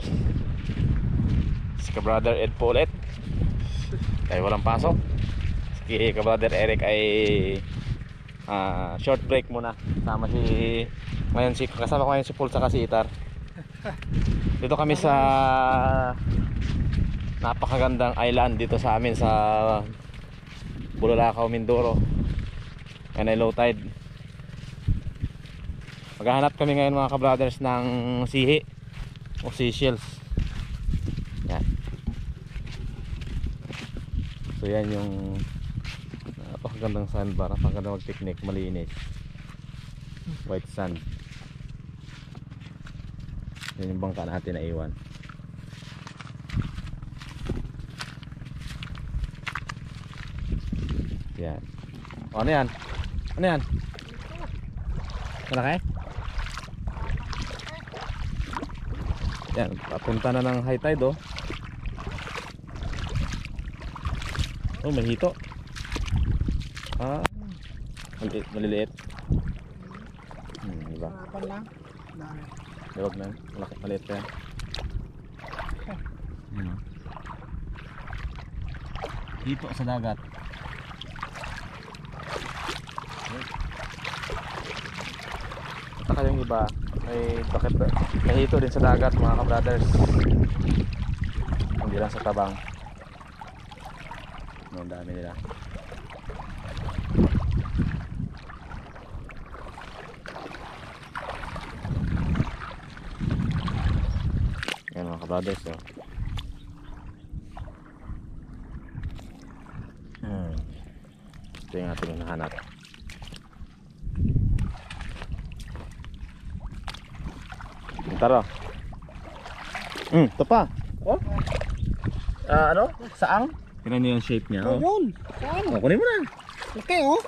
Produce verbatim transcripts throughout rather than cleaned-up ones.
brothers. Si ka-brother Ed po ulit. Tayo walang pasok. Si ka-brother Eric ay uh, short break muna. Sama si ngayon si kasama ko ngayon si Paul saka si Itar. Dito kami sa napakagandang island dito sa amin sa Bulalakaw, Mindoro. Ngayon ay low tide. Maghahanap kami ngayon mga ka-brothers ng sihi o seashells. Yan. So yan yung napakagandang sandbar. Napakagandang mag-picnic, malinis. White sand. Yan yung bangka natin na iwan. Yan. O, ano yan? Ano yan? Malaki? Yan, papunta na ng high tide oh. Oh, may hito. Ah, maliliit, maliliit. Hmm, diba? Harapan lang. Huwag na, malaki, maliit pa yan. Hmm. Hito sa dagat. Saka yung iba may bakit may hito din sa dagat mga ka-brothers, hindi lang sa tabang. Ang dami nila. Yan mga ka-brothers oh. Hmm. Ito yung ating nahanap. Tara. Hmm, ito pa. Oh. Ah, ano? Saang? Tingnan niyo yung shape niya, oh. Yun. Saan? Oh, kunin mo na. Okay, oh.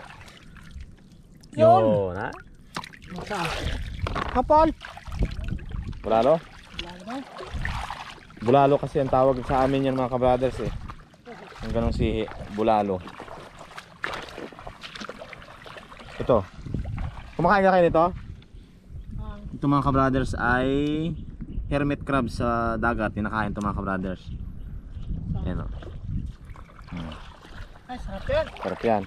Yun, ha? Masa. Kapal. Bulalo? Bulalo. Bulalo kasi ang tawag sa amin yan mga ka-brothers eh. Yung ganong sihi, bulalo. Ito. Kumakain ka kayo nito? Ito mga ka-brothers ay hermit crab sa dagat. Tinakain ito mga ka-brothers. Yan o. Hmm. Ay, sarap yan. Sarap yan.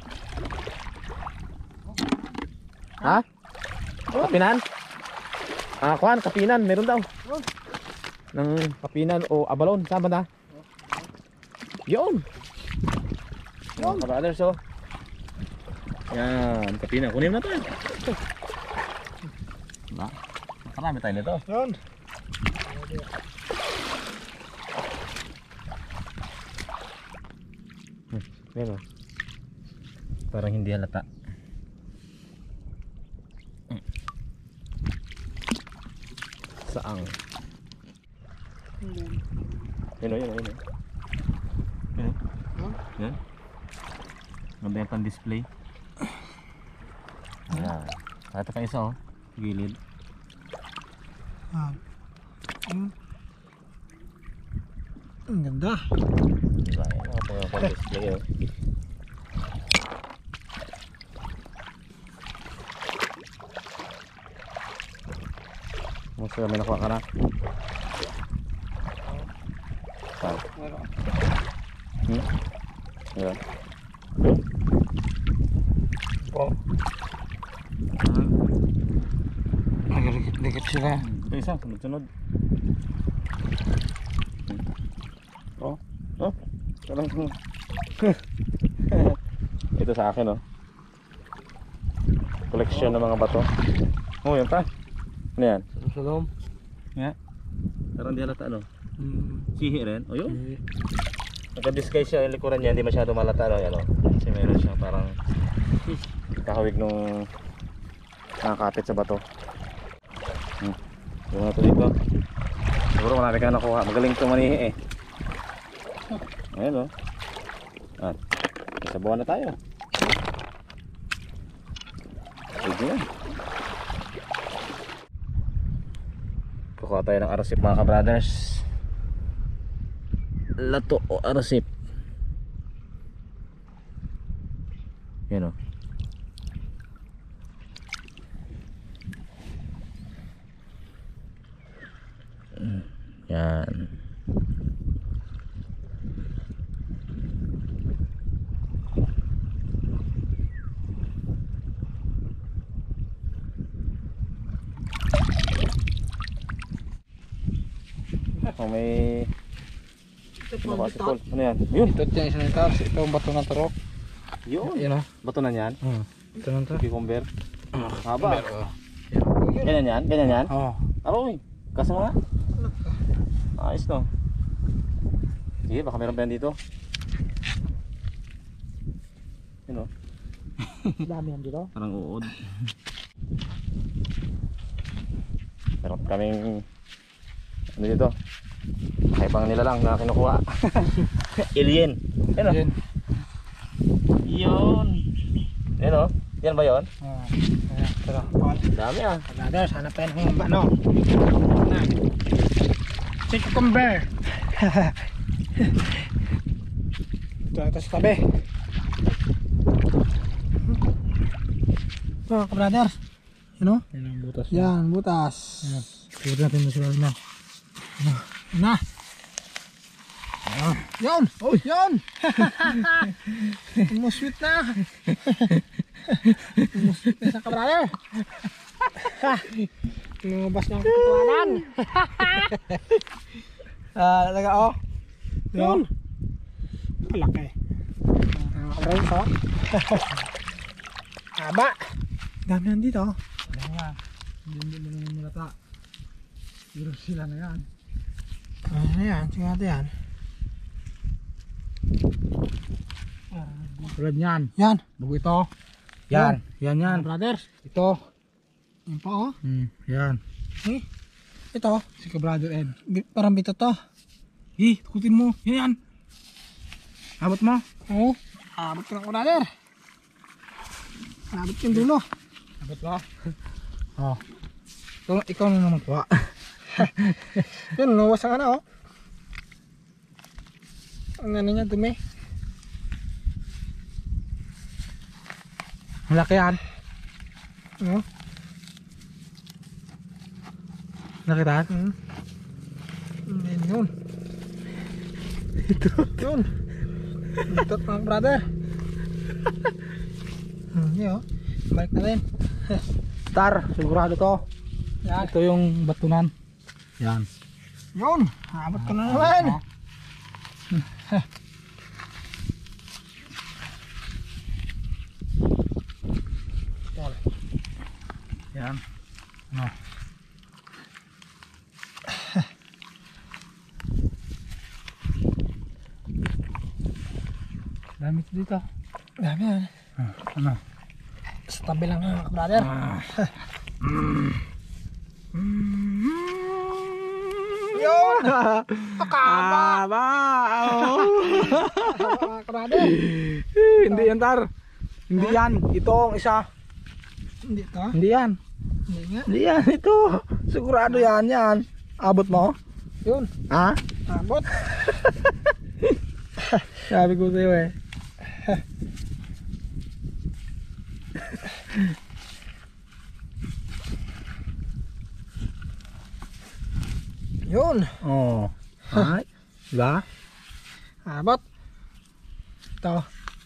Ha? Kapinan? Ah, kuhan, kapinan. Meron daw. Ng kapinan o abalon. Saan ba na? Yun. Mga ka-brothers o. Yan, kapinan. Kunin mo na ito yan. Diba? Marami tayo nito. Yun. Hmm, meron. Parang hindi halata. Hmm. Saang. Yun o, yun o, yun o. Yun o. Yan. Ganda yung pan-display. Ayan. Ito pa isa o. Gilid. Ah. Hmm. Ang ganda. Diba? Ito yung pan-display o. Musta may nakuha ka na? Saan? Hmm? Ayan. Doon? Po. Nagdikit sila. Ito isa, sunod-sunod. Oh, oh. Parang ito sa akin oh. Collection ng mga bato. Oh, yan pa. Ano yan? Salom. Nga. Parang di halata ano. Hmm. Sihi rin. O yun. Eh, Naka-disguise siya yung likuran niya. Hindi masyado malata ano. Yan, oh. Kasi meron siyang parang kahawig nung nakakapit sa bato. Hmm. Yung na ito dito. Siguro marami kang nakuha. Magaling ito manihi eh. Ayan o. Oh. At isabawan na tayo. Sige yan. Kukuha tayo ng arasip mga ka-brothers. Lato o arasip. Yan o. Yan. Parang may Ito ano po, ba si ito. Paul? Ano yan? Yun! Ito yung isa nito. Ito ang bato ng turok. Yun! Yan o. Bato na yan. Hmm. Ito na ito. Cucumber. Haba. Oh. Ganyan yan? Ganyan yan? Oh. Aroy! Kaso nga. Ayos no. Sige, baka meron pa yan dito. Yun o. Dami yan dito. Parang uod. Meron kaming ano dito? Kakaibang nila lang na kinukuha. Alien. Yan o. Yan. Yun. Yan o. Yan ba yun? Oh. Ayan. Tara. Dami ah. Brother, sana pa yan ang ano. Na. Si cucumber. Ito, ito sa tabi. Ito, brother. Ano? Yan ang butas. Yan, butas. Yan. Tignan natin na sila na. Na. Yun! Oh, yun! Umusweet na! Umusweet na sa kabrother! Lumabas ng katuwanan! Ah, talaga oh! Yun! Malaki! Ah, kabrother oh! Haba! Dami yan dito! Ayan nga. Hindi hindi mo naman malata. Pero sila na yan. Ano yan? Sige natin yan. Tulad yan. Yan! Bago ito. Yan. Yan yan. Brother! Ito. Yan pa oh! Hmm. Yan. Eh, ito! Si ka brother Ed. Bi- Parang bito to! Eh, tukutin mo. Yan yan. Abot mo. Oo. Abot ko ng brother. Abot yung dulo. Abot mo. Oh. Ikaw, ikaw na naman kuha. Yun, nawas ang ano oh. Ang ano niya, dumi. Malaki yan. Oo. Nakita? Hmm. Yun, yun. Ito. Yun. Ito mga brother. Hmm, yun oh. Balik na rin. Star. Sigurado to. Yan. Ito yung batunan. Yan. Yun. Abot ko na naman. Yan. Ano? Dami ito dito. Dami yan. Ah, ano? Sa tabi lang mga brother. Ah. Yun. Akaba. Aba! Mga brother. Hindi yan, Tar. Hindi yan. Ito ang isa. Hindi to. Hindi yan. Hindi nga. Hindi yan. Ito. Sigurado yan. Yan. Abot mo? Yun. Ha? Abot. Sabi ko sa'yo eh. Yun. Oh. Ay. Diba? Abot. Ito.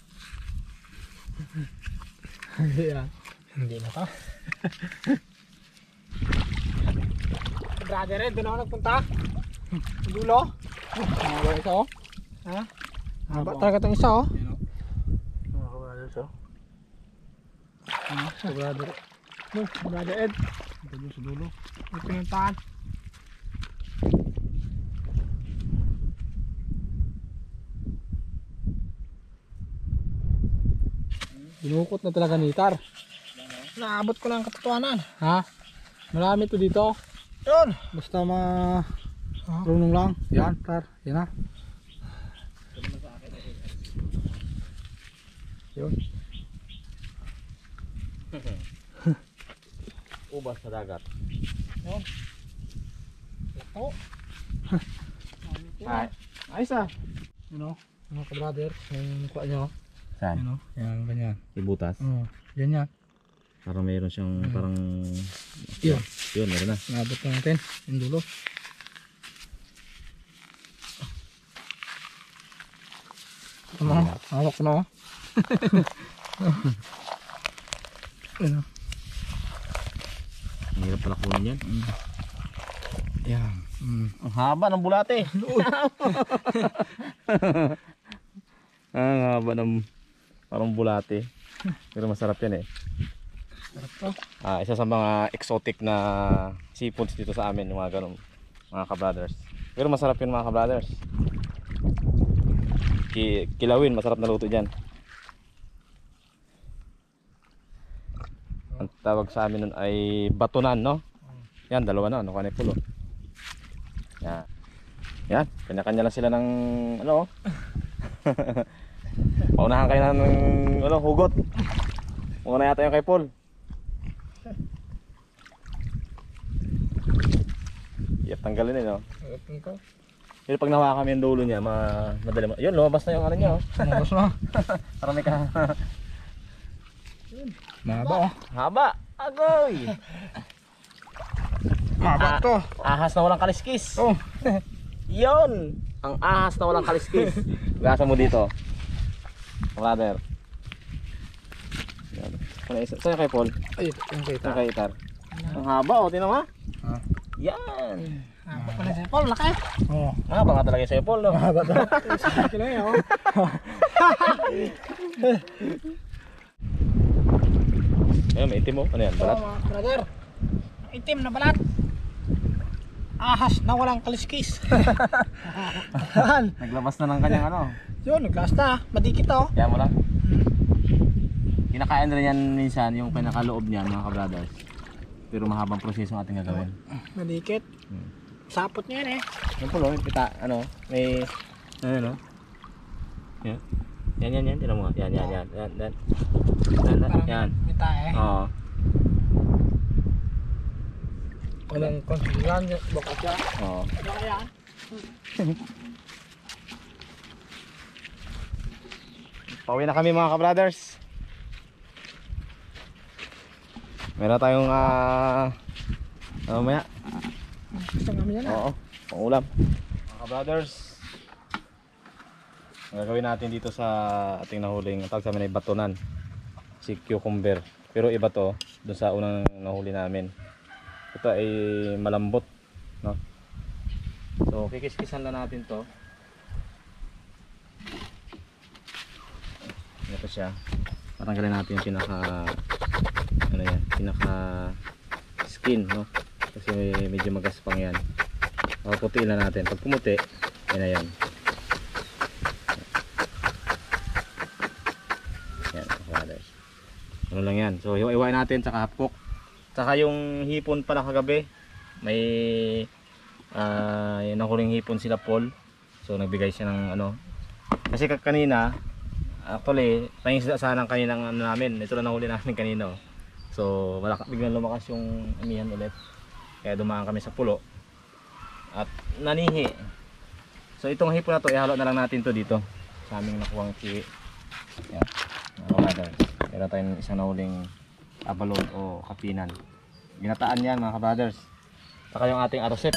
Hindi yan. Hindi na to. Brother Red, doon ako nagpunta. Ang dulo. Mga ito oh. Ha? Haba talaga itong isa oh. Mga kabalas oh. Sigurado. Doon, Brother Ed. Ito yung sa dulo. Ito yung taan. Binukot na talaga ni Tar. Naabot ko na ang katotohanan. Ha? Marami to dito. Yun. Basta ma... Oh. Runong lang. Yan, Tar. Yan na. Yun. Ubas sa dagat. Yun. Ito. Ay. Ayos ah. Ano? Mga ka-brother. Yung mukha nyo. Saan? Ano? Yan, ganyan. Ibutas. Oo. Yan yan. Parang mayroon siyang Hmm. parang Yun. yun, meron na. Nabot na natin. Yung dulo. Ano? Hawak ko na oh. Ano? Ang hirap pala kunin yan. Yan. Mm. Ang haba ng bulate. Ang haba ng parang bulate. Pero masarap yan eh. Sarap to. Ah, isa sa mga exotic na seafoods dito sa amin, yung mga ganun, mga ka-brothers. Pero masarap yun mga ka-brothers. Ki kilawin, masarap na luto dyan. Ang tawag sa amin nun ay batunan, no? Yan, dalawa na, ano, kanay pulo. Yan. Yan, kanya-kanya lang sila ng ano. Paunahan kayo na ng ano, hugot. Muna yata yung kay Paul. Iyap tanggalin eh, no? Ipin ko. Pero pag nahawa kami yung dulo niya, ma madali mo. Yun, lumabas na yung ano niya, oh. Lumabas na. Parang may ka... Mahaba oh. Haba! Agoy! Mahaba Ah. to. Ahas na walang kaliskis. Oh. Yon, ang ahas na walang kaliskis. Gasa mo dito, brother. Yan. Saan isa? Saan kay Paul? Ay, yung kita. Saan kay Itar? Ang haba, oh, tinan mo. Ha? Yan. Mahaba pala si Paul, laki. Oo. Mahaba nga talaga sa'yo, Paul, no? Mahaba to. Isang kilo yan oh. Ayun, may itim mo. Ano yan, balat? Oo, mga brother. Itim na balat. Ahas na walang kaliskis. Yan. Naglabas na ng kanyang ano. Yun, naglas na. Madikit oh. Yan mo lang. Kinakain rin yan minsan, yung pinakaloob niya, mga ka-brothers. Pero mahabang proseso ang ating gagawin. Madikit. Hmm. Sapot niya yan eh. Yung pulo, may pita, ano, may, ano, no? Yan. Yan, yan, yan, tinan mo. Yan, yan, yan, yan, yan. Yan, Parang yan. mita eh. Oo. Walang konsilan, baka siya. Oo. Baka yan. Pauwi na kami mga ka-brothers. Meron tayong, ah, ano maya? Gusto namin yan ah. Oo, pangulam. Mga ka-brothers, ang gagawin natin dito sa ating nahuling, ang tawag sa amin ay batunan, si cucumber. Pero iba to dun sa unang nahuli namin. Ito ay malambot, no? So kikis-kisan lang natin to. Ito siya. Patanggalin natin yung pinaka ano yan, pinaka skin, no? Kasi may, medyo magaspang yan. Paputiin lang natin. Pag pumuti, yan na yan. Yan, brothers. Ano lang yan. So iwa-iwain natin sa half cook. Saka yung hipon pala kagabi, may uh, yung nahuling hipon sila Paul. So nagbigay siya ng ano. Kasi kanina, actually, tayong sila sana kaninang ano namin. Ito lang nahuli namin kanina. So wala, biglang lumakas yung amihan ulit. Kaya dumaan kami sa pulo at nanihi. So itong hipon na to, ihalo na lang natin to dito sa aming nakuhang kiwi. Yan. Mga meron tayong isang nahuling abalon o kapinan. Ginataan yan mga ka-brothers. Saka yung ating arosep.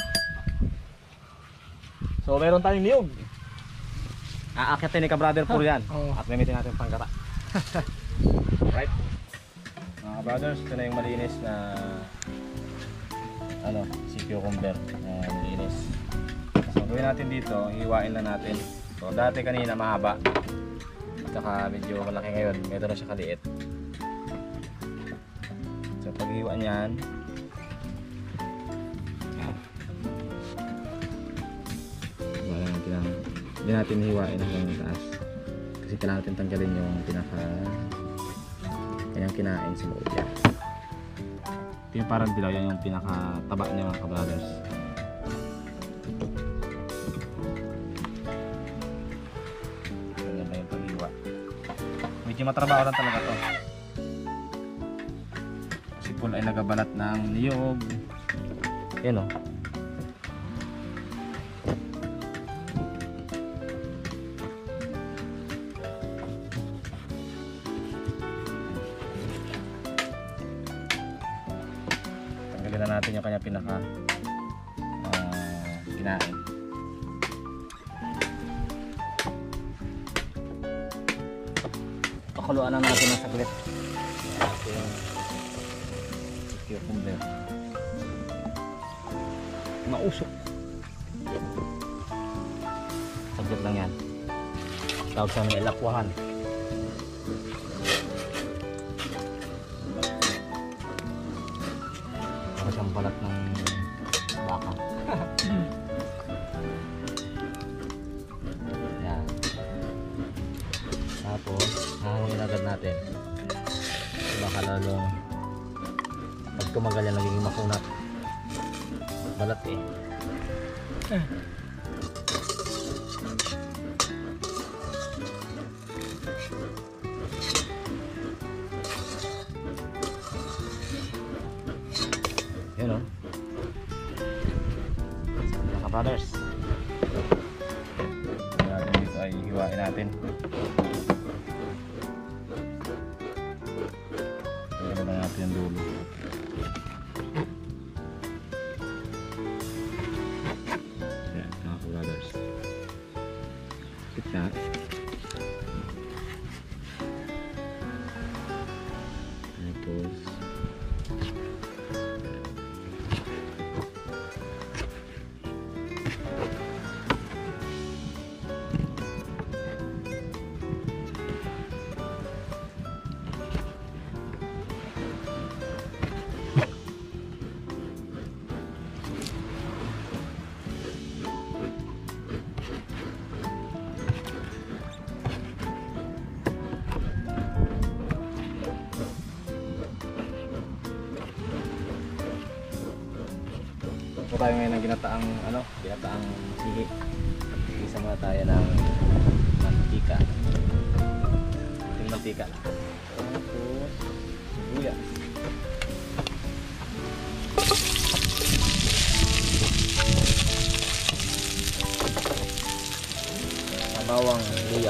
So meron tayong niyog. Aakitin ni ka-brother puro yan. Oo. At gamitin natin pangkata. Right? Mga ka-brothers, ito na yung malinis na ano, si cucumber. Uh, malinis. So gawin natin dito, hiwain lang natin. So dati kanina mahaba. Saka medyo malaki ngayon, medyo na siya kaliit. So paghiwa niyan, wala natin ang, hindi natin hiwain hanggang taas. Kasi kailangan natin tanggalin yung pinaka kanyang kinain sa loob yan. Ito yung parang dilaw, yan yung pinaka taba niya mga ka-brothers. Ganyan na yung paghiwa. Medyo matrabaho lang talaga to. Si Paul ay nagabalat ng niyog. Yan o. Tanggalin na natin yung kanya pinaka uh, kinain. Pakuluan na natin ng saglit. Ating cucumber. Mausok. Malapit lang yan. Tawag sa amin ilapwahan. Para siyang balat ng baka. Yan. Tapos, hahangin agad natin. Baka lalong pag tumagal yan, nagiging makunat. Balat eh. Yun o. Mga brothers. Natin dito ay hiwain natin. Tignan na natin yung dulo. Yan mga brothers. Kita. Tapos ito tayo ngayon ng ginataang ano, ginataang sihi. Isa muna tayo ng mantika. Yung mantika. Tapos sibuyas. Bawang luya.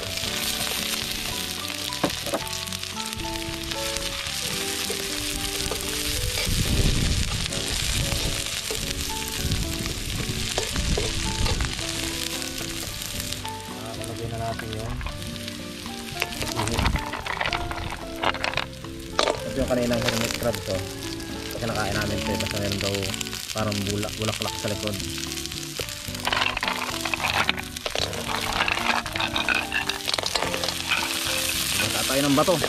Lagyan na natin yung sihit. At yung kaninang hermit crab to, kasi nakain namin ito, basta meron daw parang bulak, bulaklak sa likod. Bata tayo ng bato.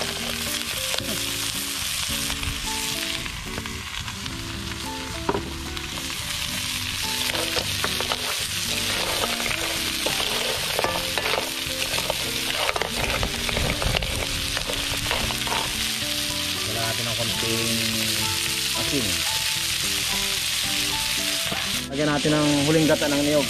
Natin ng konting asin. Lagyan natin ng huling gata ng niyog.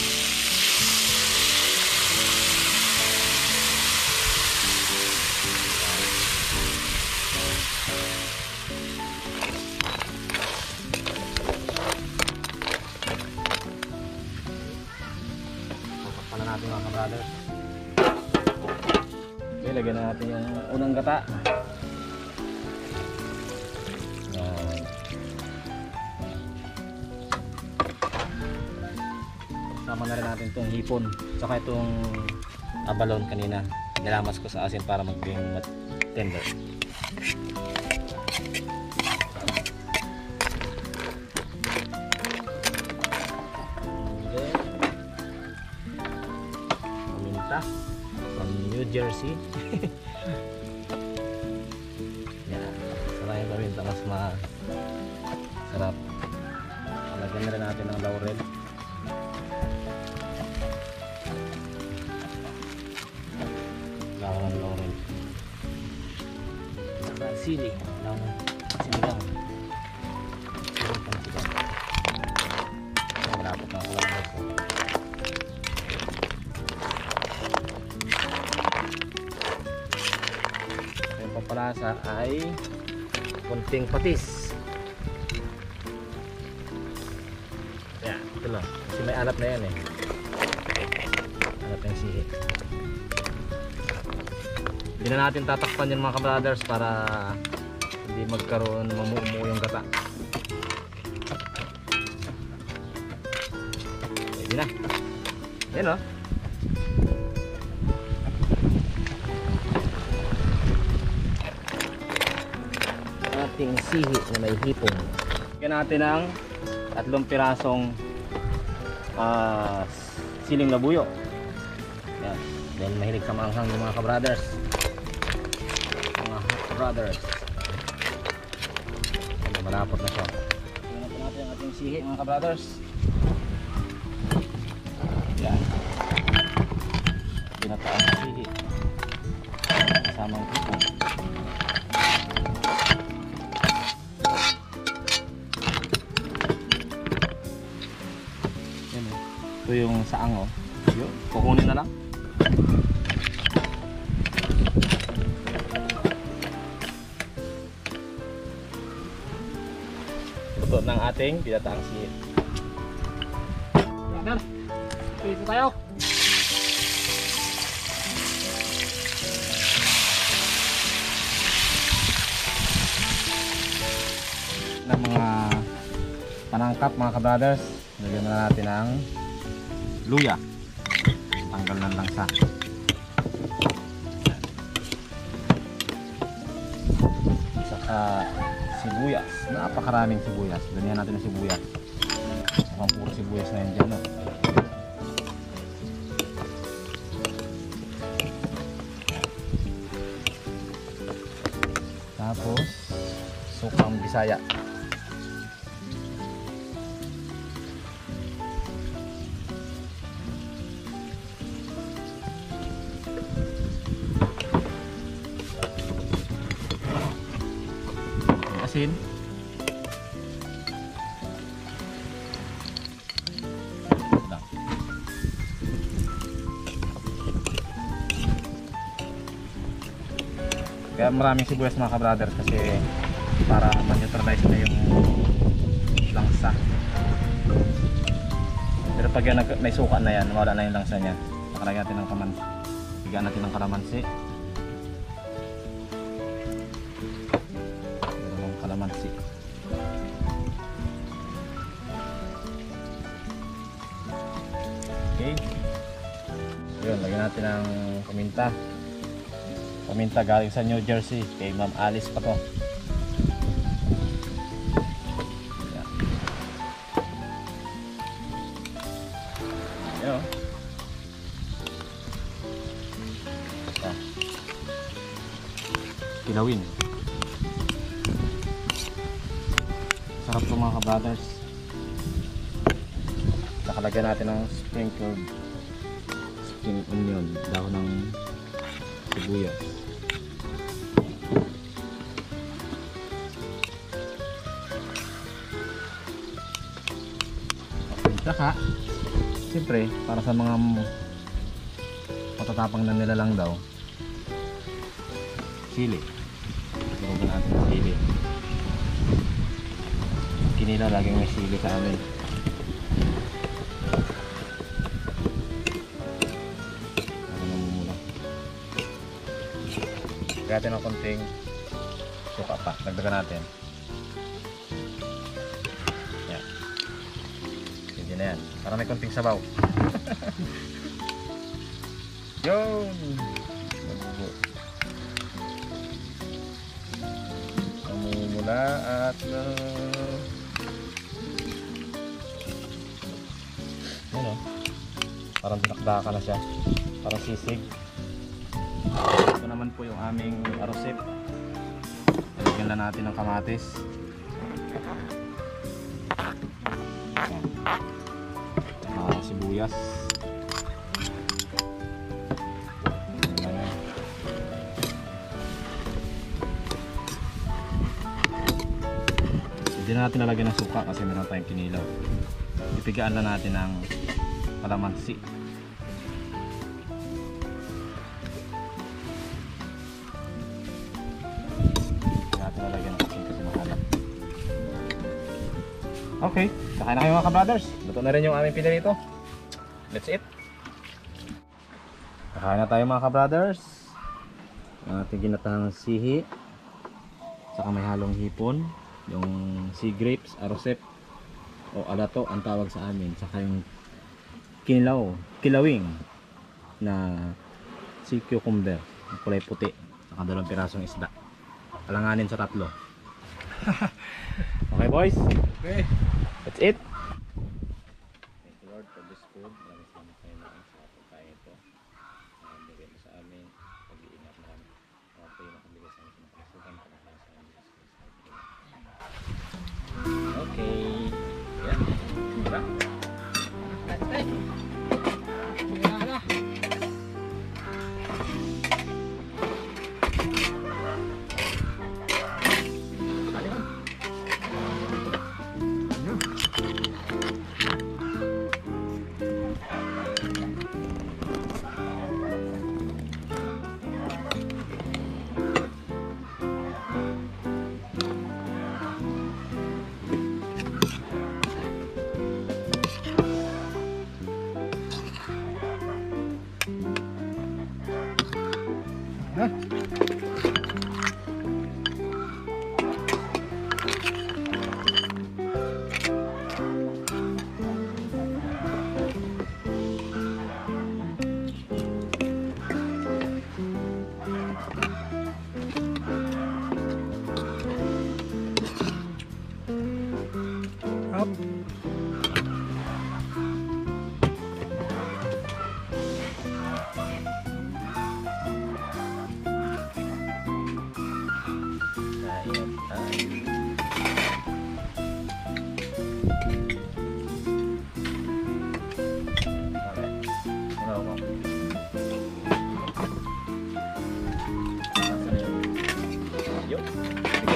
Papakpala natin mga kabrothers. Okay, lagyan na natin yung unang gata. Sama na rin natin itong hipon saka itong abalon kanina nilamas ko sa asin para maging tender. Then paminta from New Jersey. Yan, sarap yung paminta, mas masarap. Lagyan na rin natin ng laurel. Lawan ng laurel. Saka sili ng sinigang. Sili ng sinigang. Malapot na ako lang ito. Yung pampalasa ay konting patis. Yan, ito lang. Kasi may alat na yan eh. Alat ng sihi. Hindi na natin tatakpan yun mga kabrothers para hindi magkaroon mamumuo yung gata. Pwede na. Yan o. Ating sihi na may hipon. Lagyan natin ng tatlong pirasong uh, siling labuyo. Yan. Dahil mahilig sa maanghang yung mga kabrothers. Mga brothers. Yan, malapot na siya. Tingnan po natin ang ating sihi mga kabrothers. Yan. Ginataang sihi. Kasamang hipon. Yan o. Ito yung saang o. Yun. Kukunin na lang. Ito ng ating pinataang sihi. Yan. Pito tayo. Ng mga panangkap mga kabrothers, lagyan na natin ng luya, tanggal ng langsa, saka sibuyas, napakaraming sibuyas. Ganyan natin ng sibuyas, mukhang puro sibuyas na yun dyan, no? Tapos sukang Bisaya. Asin. Lang. Kaya maraming sibuyas mga kabrothers kasi para ma-neutralize na yung langsa. Pero pag yan nag- may suka na yan, mawala na yung langsa niya. Nakalagyan natin ng kaman. Bigyan natin ng kalamansi. Dalawang kalamansi. Okay. Yun, lagyan natin ng paminta. Paminta galing sa New Jersey. Kay Ma'am Alice pa to. Yan. Yan. Ah. Kilawin. Sarap to mga kabrothers. Nakalagyan natin ng sprinkled spring onion, dahon ng sibuyas. Saka siyempre para sa mga matatapang na nilalang daw, sili. Subukan natin ng sili. Kinila laging may sili sa amin. Ano namumula. Lagyan natin ng konting suka pa. Dagdagan natin. Yan. Hindi na yan. Para may konting sabaw. Yun! Nabubo. Namumula at na... Yan o. Parang dinakdaka na siya. Parang sisig. Ito naman po yung aming arosip. Lagyan na natin ng kamatis. Uh, sibuyas. Hindi na natin nalagyan ng suka kasi meron tayong kinilaw. Ipigaan na natin ng kalamansi. Hindi natin nalagyan ng asin kasi mahalap. Okay, kakain na kayo mga kabrothers. Luto na rin yung aming pinirito. Let's eat. Kakain na tayo mga kabrothers. Ang ating ginatahang sihi. Saka may halong hipon. Yung sea grapes, arosep o alato ang tawag sa amin. Saka yung kinilaw, kilawing na sea cucumber, kulay puti. Saka dalawang pirasong isda. Alanganin sa tatlo. Okay boys? Okay. That's it. Thank you Lord for this food. Maraming salamat sa Panginoon sa pagkain ito.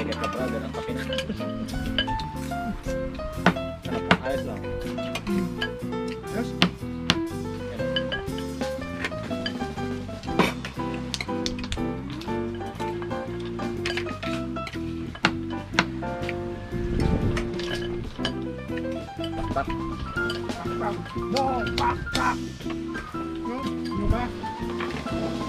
Ingat ka brother, ang kape na. Ano pa? Ayos lang. Yes. Tak. No, pak, pak. No, ano ba?